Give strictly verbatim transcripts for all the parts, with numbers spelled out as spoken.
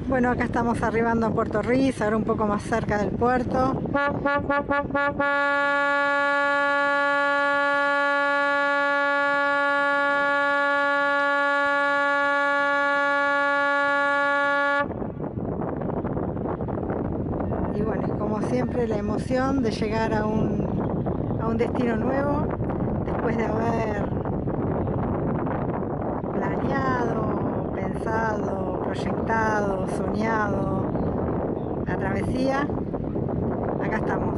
Bueno, acá estamos arribando a Puerto Ruiz, ahora un poco más cerca del puerto. Y bueno, como siempre, la emoción de llegar a un, a un destino nuevo, después de haber planeado, pensado, proyectado, soñado la travesía. Acá estamos.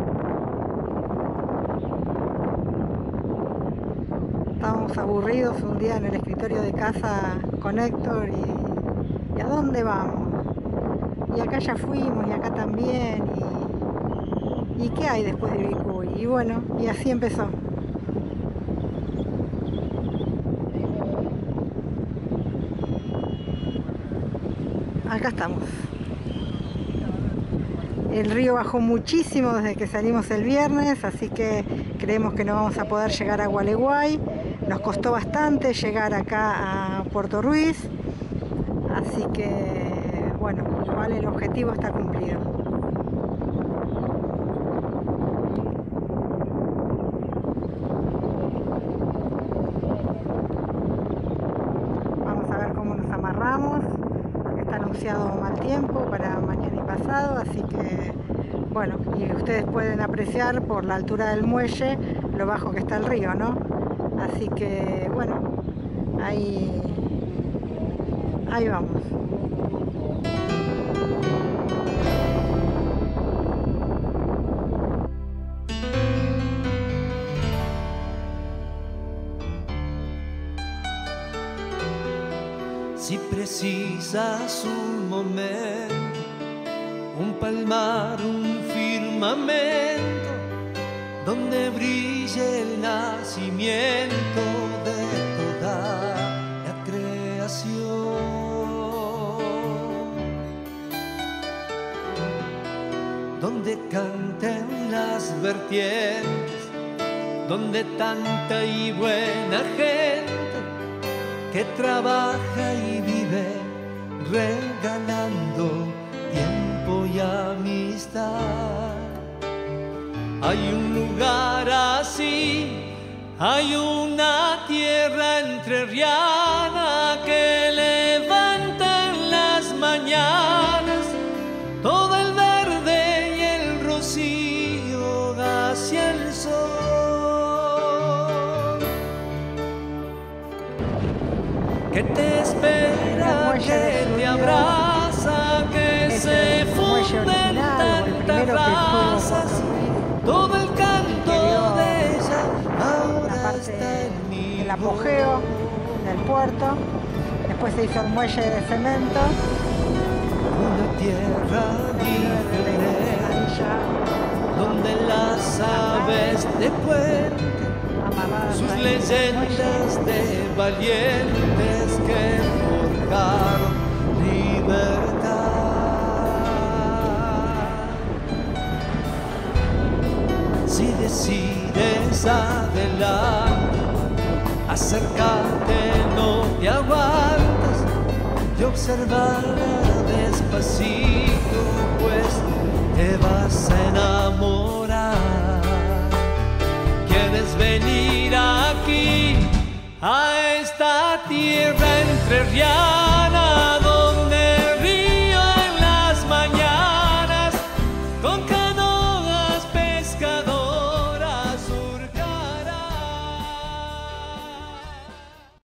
Estábamos aburridos un día en el escritorio de casa con Héctor y, ¿y a dónde vamos? Y acá ya fuimos y acá también. ¿Y, ¿y qué hay después de Ubicuy? Y bueno, y así empezó. Acá estamos. El río bajó muchísimo desde que salimos el viernes, así que creemos que no vamos a poder llegar a Gualeguay. Nos costó bastante llegar acá a Puerto Ruiz, así que bueno, igual el objetivo está cumplido. Vamos a ver cómo nos amarramos, porque está anunciado mal tiempo para mañana y pasado, así que bueno, y ustedes pueden apreciar por la altura del muelle lo bajo que está el río, ¿no? Así que bueno, ahí, ahí vamos. Si precisas un momento, un palmar, un firmamento, donde brille el nacimiento de toda la creación, donde canten las vertientes, donde tanta y buena gente que trabaja y vive regalando tiempo y amistad. Hay un lugar así, hay una tierra entrerriana que levanta en las mañanas todo el verde y el rocío hacia el sol. Que te espera, que te abraza, que se funden tantas razas, todo el canto de ella ahora está en mí. El apogeo del puerto, después se hizo el muelle de cemento. Una tierra diferente, donde las aves de puente, sus leyendas de valientes que forjaron libertad. Si decides adelante, acércate, no te aguantes, y observarla despacito, pues te vas a enamorar. ¿Quieres venir aquí, a esta tierra entrerriana?